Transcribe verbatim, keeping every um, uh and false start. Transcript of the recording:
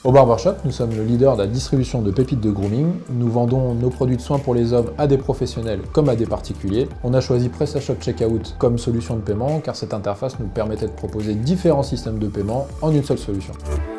Au Barbershop, nous sommes le leader de la distribution de pépites de grooming. Nous vendons nos produits de soins pour les hommes à des professionnels comme à des particuliers. On a choisi PrestaShop Checkout comme solution de paiement car cette interface nous permettait de proposer différents systèmes de paiement en une seule solution.